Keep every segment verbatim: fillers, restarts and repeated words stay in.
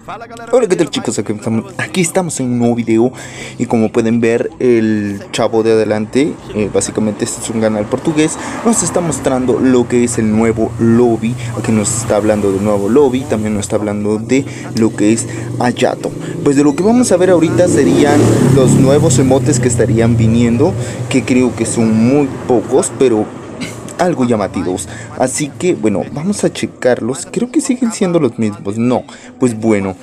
Hola, ¿qué tal, chicos? Aquí estamos, aquí estamos en un nuevo video. Y como pueden ver, el chavo de adelante, eh, básicamente este es un canal portugués, nos está mostrando lo que es el nuevo lobby. Aquí nos está hablando del nuevo lobby, también nos está hablando de lo que es Hayato. Pues de lo que vamos a ver ahorita serían los nuevos emotes que estarían viniendo, que creo que son muy pocos, pero algo llamativos. Así que bueno, vamos a checarlos. Creo que siguen siendo los mismos. No, pues bueno,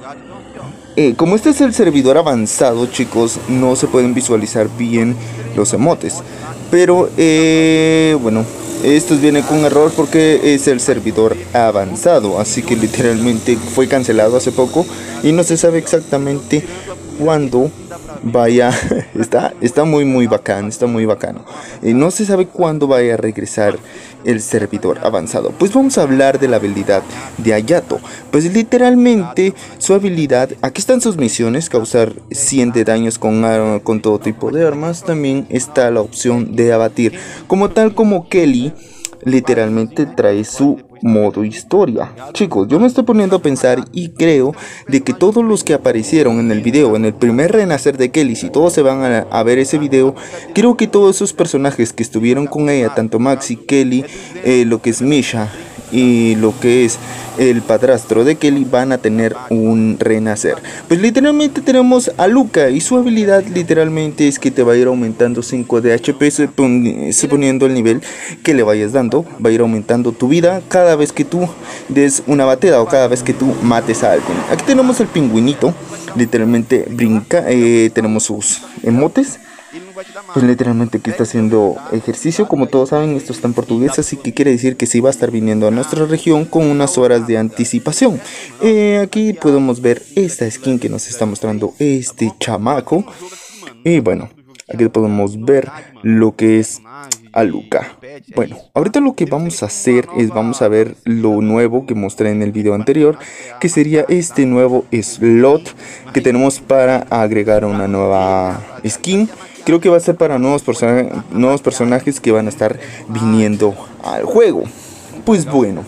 eh, como este es el servidor avanzado, chicos, no se pueden visualizar bien los emotes. Pero eh, bueno, estos vienen con error porque es el servidor avanzado, así que literalmente fue cancelado hace poco y no se sabe exactamente cuándo vaya. está, está muy muy bacán, está muy bacano. Eh, no se sabe cuándo vaya a regresar el servidor avanzado. Pues vamos a hablar de la habilidad de Hayato. Pues literalmente su habilidad, aquí están sus misiones: causar cien de daños con, uh, con todo tipo de armas. También está la opción de abatir. Como tal como Kelly, literalmente trae su modo historia. Chicos, yo me estoy poniendo a pensar y creo de que todos los que aparecieron en el video, en el primer renacer de Kelly, si todos se van a, a ver ese video, creo que todos esos personajes que estuvieron con ella, tanto Maxi, Kelly, eh, lo que es Misha y lo que es el padrastro de Kelly, van a tener un renacer. Pues literalmente tenemos a Luca y su habilidad literalmente es que te va a ir aumentando cinco de H P suponiendo el nivel que le vayas dando. Va a ir aumentando tu vida cada vez que tú des una batida o cada vez que tú mates a alguien. Aquí tenemos el pingüinito, literalmente brinca, eh, tenemos sus emotes. Pues literalmente aquí está haciendo ejercicio. Como todos saben, esto está en portugués, así que quiere decir que sí va a estar viniendo a nuestra región con unas horas de anticipación. Eh, aquí podemos ver esta skin que nos está mostrando este chamaco. Y bueno, aquí podemos ver lo que es a Luca. Bueno, ahorita lo que vamos a hacer es vamos a ver lo nuevo que mostré en el video anterior, que sería este nuevo slot que tenemos para agregar una nueva skin. Creo que va a ser para nuevos, person nuevos personajes que van a estar viniendo al juego. Pues bueno,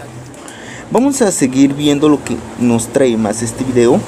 vamos a seguir viendo lo que nos trae más este video.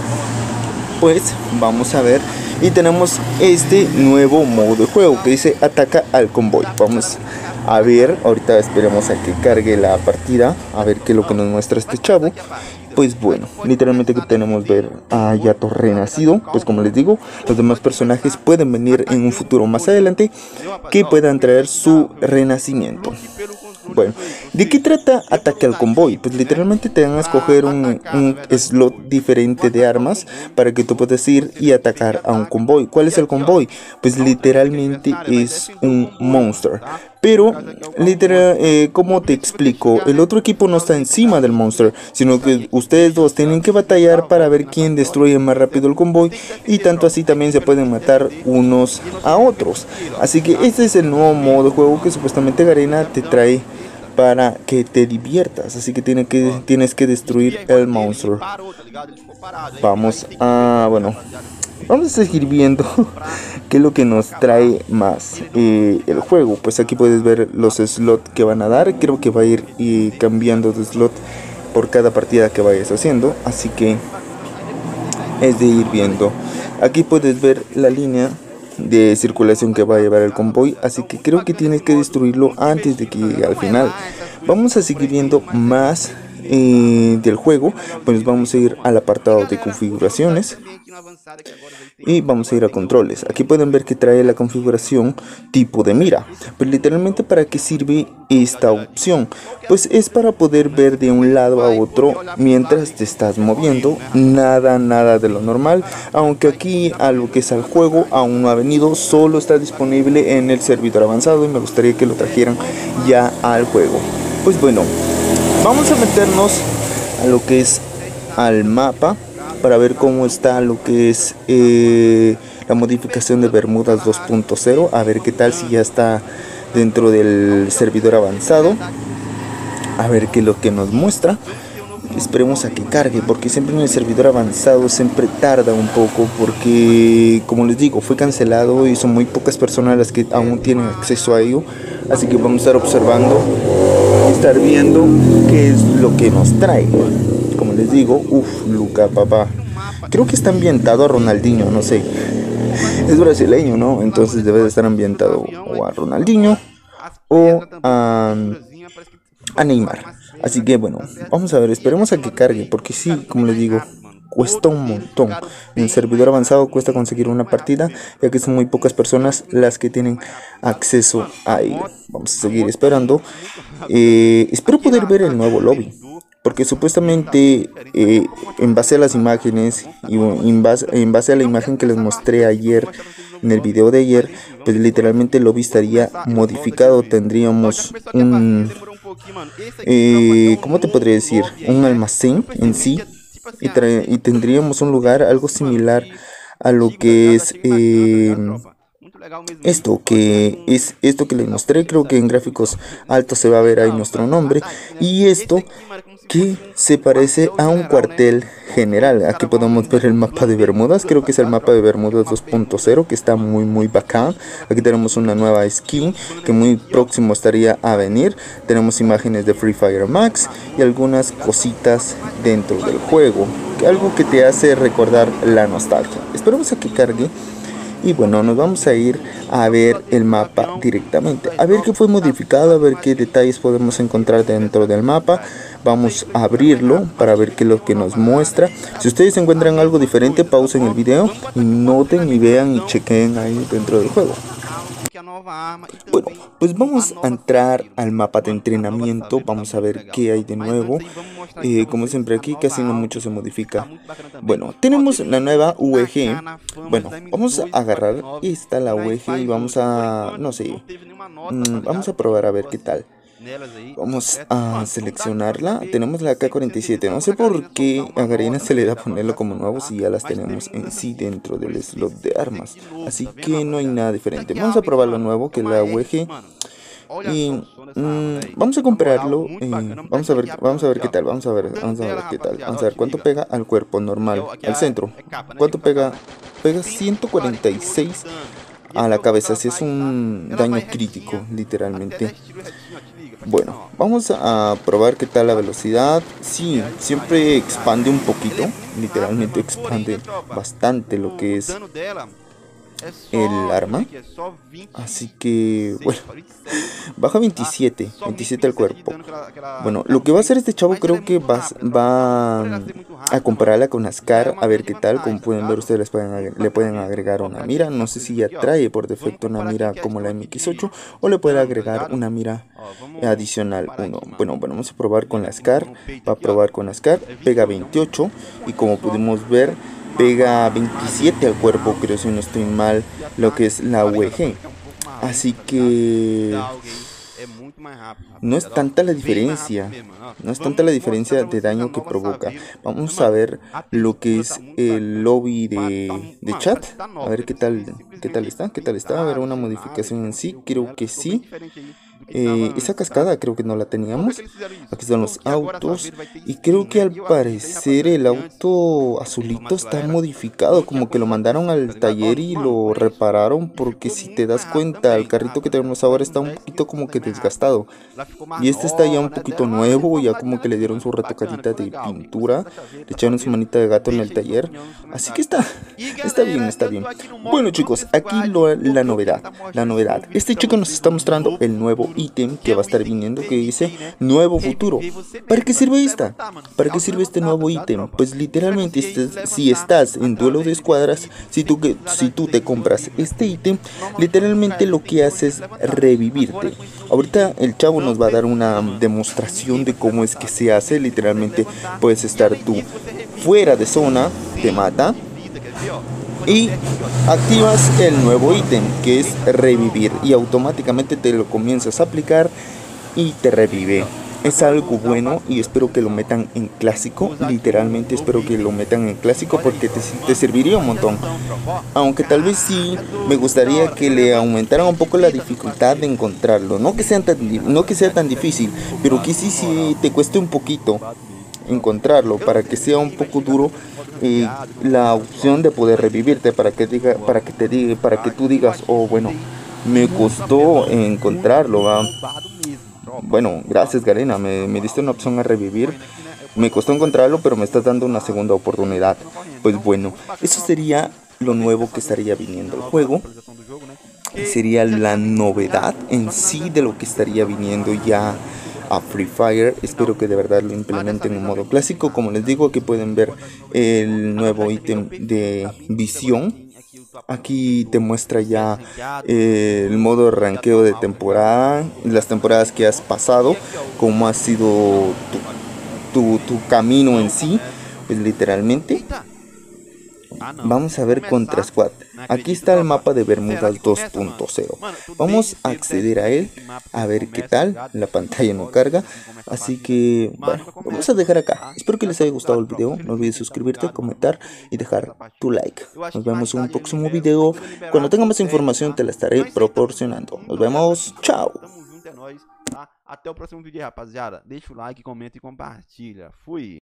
Pues vamos a ver. Y tenemos este nuevo modo de juego que dice ataca al convoy. Vamos a ver, ahorita esperemos a que cargue la partida, a ver qué es lo que nos muestra este chavo. Pues bueno, literalmente que tenemos ver a Hayato renacido. Pues como les digo, los demás personajes pueden venir en un futuro más adelante que puedan traer su renacimiento. Bueno, ¿de qué trata Ataque al Convoy? Pues literalmente te van a escoger un, un slot diferente de armas para que tú puedas ir y atacar a un convoy. ¿Cuál es el convoy? Pues literalmente es un monster. Pero, literal, eh, como te explico, el otro equipo no está encima del monster, sino que ustedes dos tienen que batallar para ver quién destruye más rápido el convoy. Y tanto así también se pueden matar unos a otros. Así que este es el nuevo modo de juego que supuestamente Garena te trae para que te diviertas. Así que, tiene que tienes que destruir el monstruo. Vamos a... bueno, vamos a seguir viendo qué es lo que nos trae más eh, el juego. Pues aquí puedes ver los slots que van a dar. Creo que va a ir eh, cambiando de slot por cada partida que vayas haciendo. Así que es de ir viendo. Aquí puedes ver la línea de circulación que va a llevar el convoy, así que creo que tienes que destruirlo antes de que llegue al final. Vamos a seguir viendo más eh, del juego. Pues vamos a ir al apartado de configuraciones y vamos a ir a controles. Aquí pueden ver que trae la configuración tipo de mira. Pues literalmente, ¿para qué sirve esta opción? Pues es para poder ver de un lado a otro mientras te estás moviendo. Nada, nada de lo normal. Aunque aquí a lo que es al juego aún no ha venido, solo está disponible en el servidor avanzado y me gustaría que lo trajeran ya al juego. Pues bueno, vamos a meternos a lo que es al mapa para ver cómo está lo que es eh, la modificación de Bermudas dos punto cero. A ver qué tal, si ya está dentro del servidor avanzado. A ver qué es lo que nos muestra. Esperemos a que cargue, porque siempre en el servidor avanzado siempre tarda un poco, porque como les digo, fue cancelado y son muy pocas personas las que aún tienen acceso a ello. Así que vamos a estar observando, estar viendo qué es lo que nos trae. Como como les digo, uff, Luca, papá. Creo que está ambientado a Ronaldinho, no sé. Es brasileño, ¿no? Entonces debe de estar ambientado o a Ronaldinho o a, a Neymar. Así que bueno, vamos a ver, esperemos a que cargue, porque sí, como les digo, cuesta un montón. En el servidor avanzado cuesta conseguir una partida, ya que son muy pocas personas las que tienen acceso a ello. Vamos a seguir esperando. Eh, espero poder ver el nuevo lobby, porque supuestamente eh, en base a las imágenes y en base, en base a la imagen que les mostré ayer en el video de ayer, pues literalmente el lobby estaría modificado. Tendríamos un eh, ¿cómo te podría decir? Un almacén en sí, y, y tendríamos un lugar algo similar a lo que es eh, esto que es esto que les mostré. Creo que en gráficos altos se va a ver ahí nuestro nombre, y esto que se parece a un cuartel general. Aquí podemos ver el mapa de Bermudas. Creo que es el mapa de Bermudas dos punto cero, que está muy muy bacán. Aquí tenemos una nueva skin que muy próximo estaría a venir. Tenemos imágenes de Free Fire Max y algunas cositas dentro del juego, que algo que te hace recordar la nostalgia. Esperemos a que cargue. Y bueno, nos vamos a ir a ver el mapa directamente, a ver qué fue modificado, a ver qué detalles podemos encontrar dentro del mapa. Vamos a abrirlo para ver qué es lo que nos muestra. Si ustedes encuentran algo diferente, pausen el video y noten y vean y chequen ahí dentro del juego. Bueno, pues vamos a entrar al mapa de entrenamiento. Vamos a ver qué hay de nuevo. eh, Como siempre aquí casi no mucho se modifica. Bueno, tenemos la nueva U E G. Bueno, vamos a agarrar esta, la U E G, y vamos a, no sé, mmm, vamos a probar a ver qué tal. Vamos a seleccionarla. Tenemos la A K cuarenta y siete. No sé por qué a Garena se le da ponerlo como nuevo si ya las tenemos en sí dentro del slot de armas. Así que no hay nada diferente. Vamos a probar lo nuevo, que es la U E G. Y mmm, vamos a comprarlo. Eh, vamos a ver, vamos a ver qué tal. Vamos a ver, vamos a ver qué tal. Vamos a ver cuánto pega al cuerpo normal, al centro. ¿Cuánto pega? Pega ciento cuarenta y seis a la cabeza. Si es un daño crítico, literalmente. Bueno, vamos a probar qué tal la velocidad. Sí, siempre expande un poquito. Literalmente expande bastante lo que es el arma. Así que, bueno, baja veintisiete, veintisiete al cuerpo. Bueno, lo que va a hacer este chavo, creo que va, va a compararla con Ascar, a ver qué tal. Como pueden ver ustedes, les pueden, le pueden agregar una mira. No sé si ya trae por defecto una mira como la M X ocho, o le puede agregar una mira adicional uno. Bueno, bueno, vamos a probar con la Ascar. Va a probar con Ascar, pega veintiocho, y como pudimos ver, pega veintisiete al cuerpo, creo, si no estoy mal, lo que es la U E G. Así que no es tanta la diferencia, no es tanta la diferencia de daño que provoca. Vamos a ver lo que es el lobby de, de chat, a ver qué tal, qué tal está, qué tal está, a ver una modificación en sí, creo que sí. Eh, esa cascada creo que no la teníamos. Aquí están los autos, y creo que al parecer el auto azulito está modificado, como que lo mandaron al taller y lo repararon, porque si te das cuenta, el carrito que tenemos ahora está un poquito como que desgastado, y este está ya un poquito nuevo, ya como que le dieron su retocadita de pintura, le echaron su manita de gato en el taller. Así que está, está bien, está bien. Bueno chicos, aquí lo, la novedad, la novedad, este chico nos está mostrando el nuevo ítem que va a estar viniendo, que dice nuevo futuro. ¿Para qué sirve esta? ¿Para qué sirve este nuevo ítem? Pues literalmente, este, si estás en duelo de escuadras, si tú, que, si tú te compras este ítem, literalmente lo que hace es revivirte. Ahorita el chavo nos va a dar una demostración de cómo es que se hace. Literalmente puedes estar tú fuera de zona, te mata, y activas el nuevo ítem, que es revivir, y automáticamente te lo comienzas a aplicar y te revive. Es algo bueno, y espero que lo metan en clásico. Literalmente espero que lo metan en clásico, porque te, te serviría un montón. Aunque tal vez sí me gustaría que le aumentaran un poco la dificultad de encontrarlo. No que sea tan, no que sea tan difícil, pero que sí, sí te cueste un poquito encontrarlo, para que sea un poco duro eh, la opción de poder revivirte, para que diga, para que te diga, para que tú digas, oh bueno, me costó encontrarlo, ¿va? Bueno, gracias Garena, me, me diste una opción a revivir. Me costó encontrarlo, pero me está dando una segunda oportunidad. Pues bueno, eso sería lo nuevo que estaría viniendo el juego. Sería la novedad en sí de lo que estaría viniendo ya a Free Fire. Espero que de verdad lo implementen en modo clásico. Como les digo, aquí pueden ver el nuevo ítem de visión. Aquí te muestra ya eh, el modo de ranqueo de temporada, las temporadas que has pasado, cómo ha sido tu, tu, tu camino en sí, pues literalmente. Vamos a ver contra Squad. Aquí está el mapa de Bermudas dos punto cero. Vamos a acceder a él, a ver qué tal. La pantalla no carga, así que bueno, vamos a dejar acá. Espero que les haya gustado el video. No olvides suscribirte, comentar y dejar tu like. Nos vemos en un próximo video. Cuando tenga más información te la estaré proporcionando. Nos vemos, chao. Até o próximo vídeo, rapaziada. Deixa o like, comenta e compartilha. Fui!